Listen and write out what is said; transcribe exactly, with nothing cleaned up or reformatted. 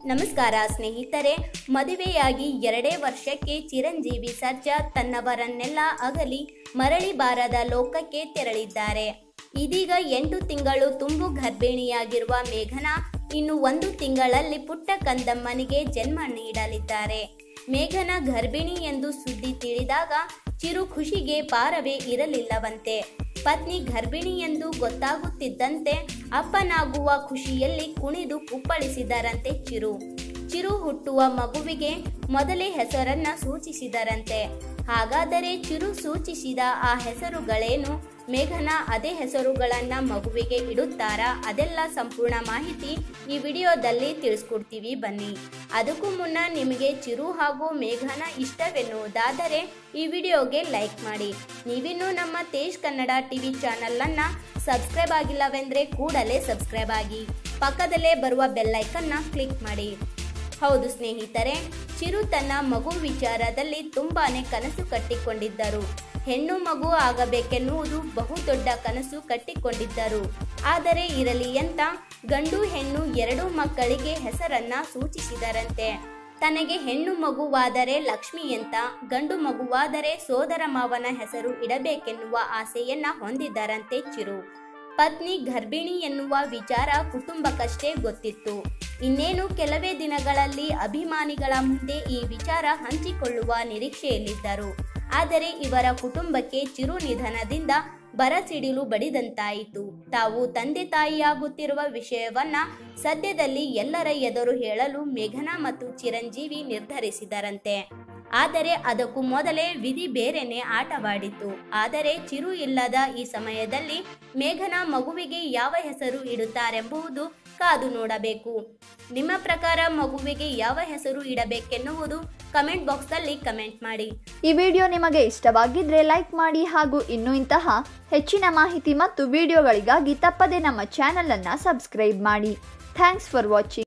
ನಮಸ್ಕಾರ ಸ್ನೇಹಿತರೆ, ಮದುವೆಯಾಗಿ ಎರಡೇ ವರ್ಷಕ್ಕೆ ಚಿರಂಜೀವಿ ಸರ್ಜಾ ತನ್ನವರನ್ನೆಲ್ಲ ಅಗಲಿ ಮರಳಿ ಬಾರದ ಲೋಕಕ್ಕೆ ತೆರಳಿದ್ದಾರೆ. ಇದೀಗ ಎಂಟು ತಿಂಗಳು ತುಂಬು ಗರ್ಭಿಣಿಯಾಗಿರುವ ಮೇಘನಾ ಇನ್ನು ಒಂದು ತಿಂಗಳಲ್ಲಿ ಪುಟ್ಟ ಕಂದಮ್ಮನಿಗೆ ಜನ್ಮ ನೀಡಲಿದ್ದಾರೆ. ಮೇಘನಾ ಗರ್ಭಿಣಿ ಎಂದು ಸುದ್ದಿ ತಿಳಿದಾಗ ಚಿರು ಖುಷಿಗೆ ಪಾರವೇ ಇರಲಿಲ್ಲವಂತೆ. ಪತ್ನಿ ಗರ್ಭಿಣಿ ಎಂದು ಗೊತ್ತಾಗುತ್ತಿದ್ದಂತೆ ಅಪ್ಪನಾಗುವ ಖುಷಿಯಲ್ಲಿ ಕುಣಿದು ಕುಪ್ಪಳಿಸಿದರಂತೆ ಚಿರು. ಚಿರು ಹುಟ್ಟುವ ಮಗುವಿಗೆ ಮೊದಲೇ ಹೆಸರನ್ನ ಸೂಚಿಸಿದರಂತೆ. ಹಾಗಾದರೆ ಚಿರು ಸೂಚಿಸಿದ ಆ ಹೆಸರುಗಳೇನು? ಮೇಘನಾ ಅದೇ ಹೆಸರುಗಳನ್ನ ಮಗುವಿಗೆ ಇಡುತ್ತಾರಾ? ಅದೆಲ್ಲ ಸಂಪೂರ್ಣ ಮಾಹಿತಿ ಈ ವಿಡಿಯೋದಲ್ಲಿ ತಿಳಿಸ್ಕೊಡ್ತೀವಿ ಬನ್ನಿ. ಅದಕ್ಕೂ ಮುನ್ನ ನಿಮಗೆ ಚಿರು ಹಾಗೂ ಮೇಘನಾ ಇಷ್ಟವೆನ್ನುವುದಾದರೆ ಈ ವಿಡಿಯೋಗೆ ಲೈಕ್ ಮಾಡಿ. ನೀವಿನ್ನೂ ನಮ್ಮ ತೇಜ್ ಕನ್ನಡ ಟಿವಿ ಚಾನಲ್ ಅನ್ನ ಸಬ್ಸ್ಕ್ರೈಬ್ ಆಗಿಲ್ಲವೆಂದ್ರೆ ಕೂಡಲೇ ಸಬ್ಸ್ಕ್ರೈಬ್ ಆಗಿ, ಪಕ್ಕದಲ್ಲೇ ಬರುವ ಬೆಲ್ ಐಕನ್ನ ಕ್ಲಿಕ್ ಮಾಡಿ. ಹೌದು ಸ್ನೇಹಿತರೆ, ಚಿರು ತನ್ನ ಮಗು ವಿಚಾರದಲ್ಲಿ ತುಂಬಾನೇ ಕನಸು ಕಟ್ಟಿಕೊಂಡಿದ್ದರು. ಹೆಣ್ಣು ಮಗು ಆಗಬೇಕೆನ್ನುವುದು ಬಹುದೊಡ್ಡ ಕನಸು ಕಟ್ಟಿಕೊಂಡಿದ್ದರು. ಆದರೆ ಇರಲಿ ಅಂತ ಗಂಡು ಹೆಣ್ಣು ಎರಡೂ ಮಕ್ಕಳಿಗೆ ಹೆಸರನ್ನ ಸೂಚಿಸಿದರಂತೆ. ತನಗೆ ಹೆಣ್ಣು ಮಗುವಾದರೆ ಲಕ್ಷ್ಮಿ ಅಂತ, ಗಂಡು ಮಗುವಾದರೆ ಸೋದರ ಮಾವನ ಹೆಸರು ಇಡಬೇಕೆನ್ನುವ ಆಸೆಯನ್ನ ಹೊಂದಿದ್ದರಂತೆ ಚಿರು. ಪತ್ನಿ ಗರ್ಭಿಣಿ ಎನ್ನುವ ವಿಚಾರ ಕುಟುಂಬಕ್ಕಷ್ಟೇ ಗೊತ್ತಿತ್ತು. ಇನ್ನೇನು ಕೆಲವೇ ದಿನಗಳಲ್ಲಿ ಅಭಿಮಾನಿಗಳ ಮುಂದೆ ಈ ವಿಚಾರ ಹಂಚಿಕೊಳ್ಳುವ ನಿರೀಕ್ಷೆಯಲ್ಲಿದ್ದರು. ಆದರೆ ಇವರ ಕುಟುಂಬಕ್ಕೆ ಚಿರು ನಿಧನದಿಂದ ಬರಸಿಡಿಲು ಬಡಿದಂತಾಯಿತು. ತಾವು ತಂದೆ ತಾಯಿಯಾಗುತ್ತಿರುವ ವಿಷಯವನ್ನ ಸದ್ಯದಲ್ಲಿ ಎಲ್ಲರ ಎದುರು ಹೇಳಲು ಮೇಘನಾ ಮತ್ತು ಚಿರಂಜೀವಿ ನಿರ್ಧರಿಸಿದರಂತೆ. ಆದರೆ ಅದಕ್ಕೂ ಮೊದಲೇ ವಿಧಿ ಬೇರೆನೆ ಆಟವಾಡಿತು. ಆದರೆ ಚಿರು ಇಲ್ಲದ ಈ ಸಮಯದಲ್ಲಿ ಮೇಘನಾ ಮಗುವಿಗೆ ಯಾವ ಹೆಸರು ಇಡುತ್ತಾರೆಂಬುದು ಕಾದು ನೋಡಬೇಕು. ನಿಮ್ಮ ಪ್ರಕಾರ ಮಗುವಿಗೆ ಯಾವ ಹೆಸರು ಇಡಬೇಕೆನ್ನುವುದು ಕಮೆಂಟ್ ಬಾಕ್ಸ್ ನಲ್ಲಿ ಕಮೆಂಟ್ ಮಾಡಿ. ಈ ವಿಡಿಯೋ ನಿಮಗೆ ಇಷ್ಟವಾಗಿದ್ರೆ ಲೈಕ್ ಮಾಡಿ ಹಾಗೂ ಇನ್ನೂ ಇಂತಹ ಹೆಚ್ಚಿನ ಮಾಹಿತಿ ಮತ್ತು ವಿಡಿಯೋಗಳಿಗಾಗಿ ತಪ್ಪದೆ ನಮ್ಮ ಚಾನೆಲ್ ಅನ್ನ ಸಬ್ಸ್ಕ್ರೈಬ್ ಮಾಡಿ. Thanks for watching.